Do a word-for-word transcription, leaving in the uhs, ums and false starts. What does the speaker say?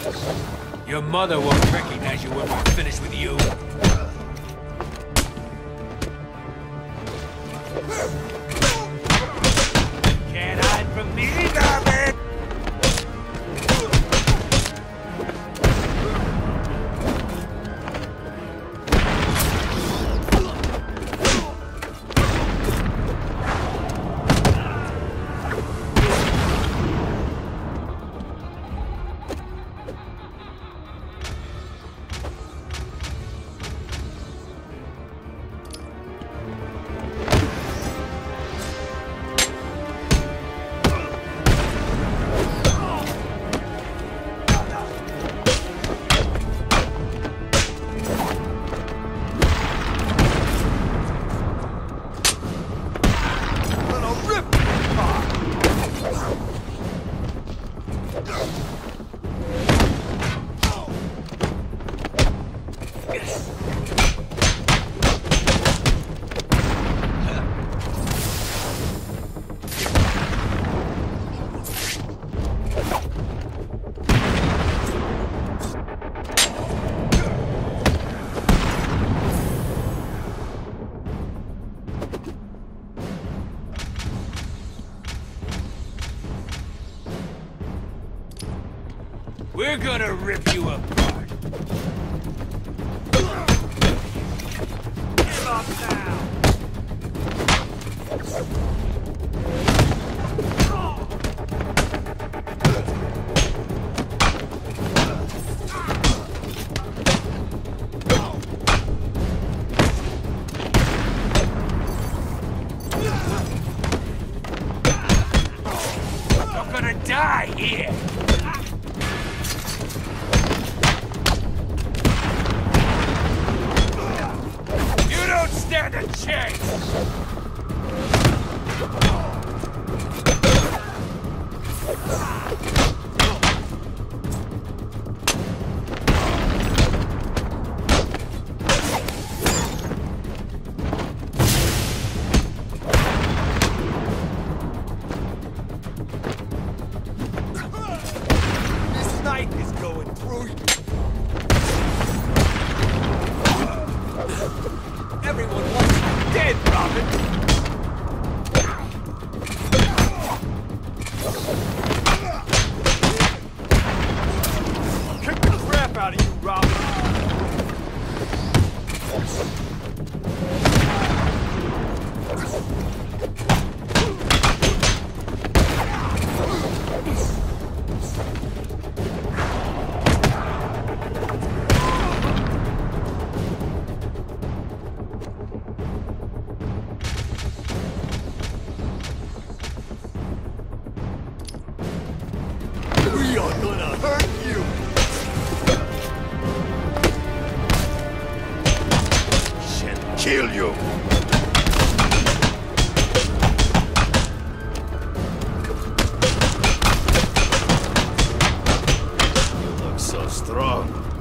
Your mother won't recognize you when we're finished with you. Can't hide from me, garbage! We're gonna rip you apart. Give up now! You're gonna die here! Stand a chance! This knife is going through you. Everyone wants you dead, Robin! Kick the crap out of you, Robin! We are gonna hurt you! Shit, kill you! You look so strong.